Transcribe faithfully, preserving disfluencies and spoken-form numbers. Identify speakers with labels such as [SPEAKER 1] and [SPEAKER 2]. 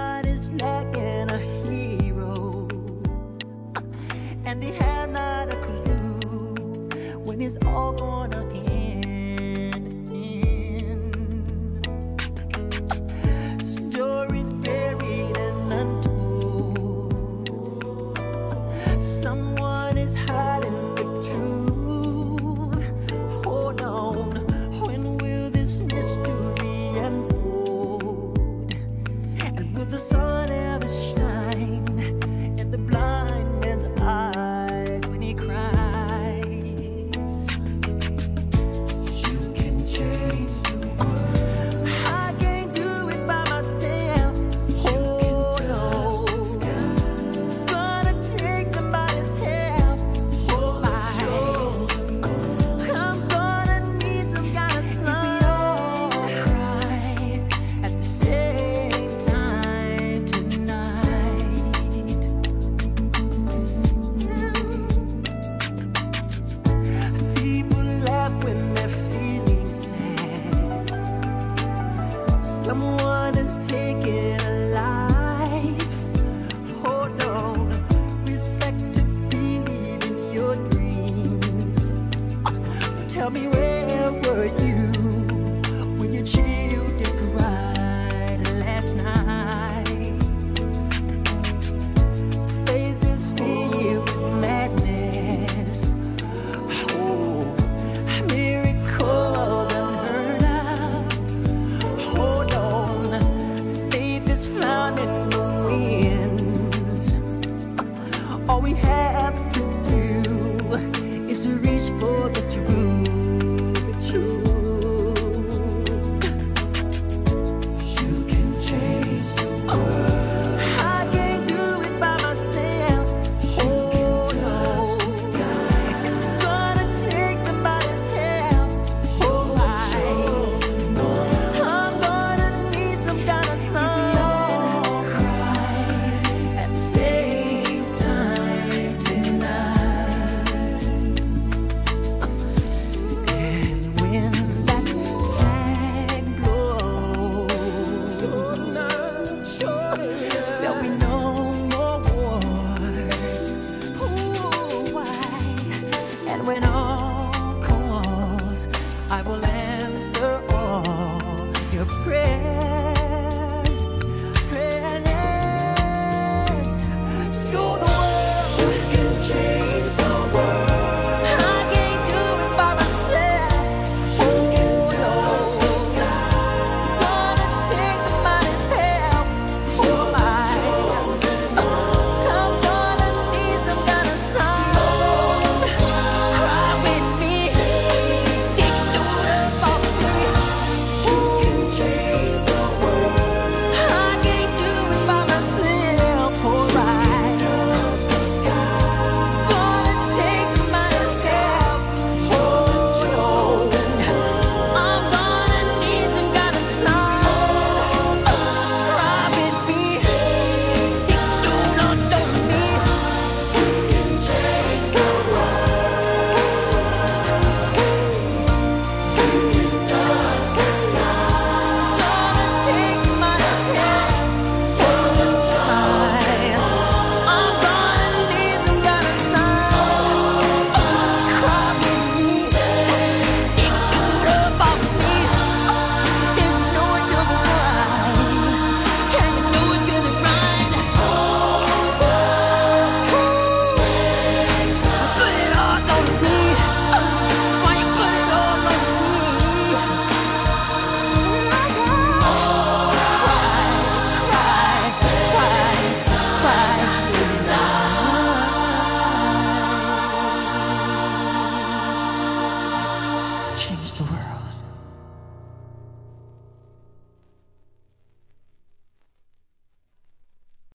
[SPEAKER 1] Somebody's lacking a hero, and they have not a clue when it's all gonna end. Stories buried and untold. Someone is hiding the truth. Hold on, when will this mystery unfold? And will the sun ever shine in the blind man's eyes when he cries? You can change the world. I can't do it by myself. Hold on, gonna take somebody's help. Oh my, I'm gonna need some kind of sun to cry at the same time tonight. People laugh when they're feeling sad. Someone is taking a life. Hold on, respect to believe in your dreams. So tell me, where were you when your children cried last night? Faces filled with madness. Oh, miracles unheard of. Hold on, faith is found in